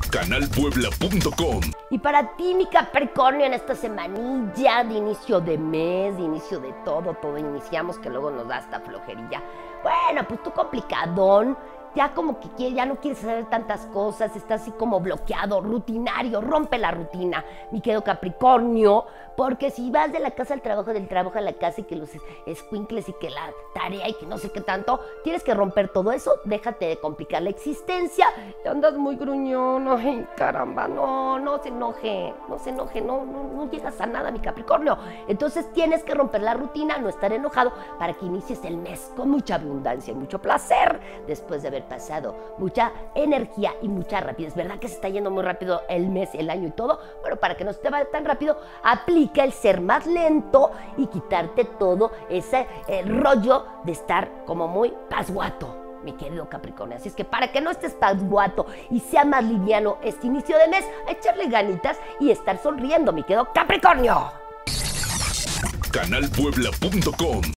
canalpuebla.com. Y para ti, mi Capricornio, en esta semanilla de inicio de mes, de inicio de todo iniciamos, que luego nos da hasta flojerilla. Bueno, pues tú complicadón, ya como que ya no quieres saber tantas cosas, estás así como bloqueado, rutinario, rompe la rutina, mi querido Capricornio, porque si vas de la casa al trabajo, del trabajo a la casa y que los escuincles y que la tarea y que no sé qué tanto, tienes que romper todo eso, déjate de complicar la existencia, y andas muy gruñón, ay caramba, no se enoje, no llegas a nada, mi Capricornio. Entonces tienes que romper la rutina, no estar enojado, para que inicies el mes con mucha abundancia y mucho placer, después de haber pasado mucha energía y mucha rapidez. ¿Verdad que se está yendo muy rápido el mes, el año y todo? Bueno, para que no se te vaya tan rápido, aplica el ser más lento y quitarte todo ese rollo de estar como muy pasguato, mi querido Capricornio. Así es que para que no estés pasguato y sea más liviano este inicio de mes, echarle ganitas y estar sonriendo, mi querido Capricornio. canalpuebla.com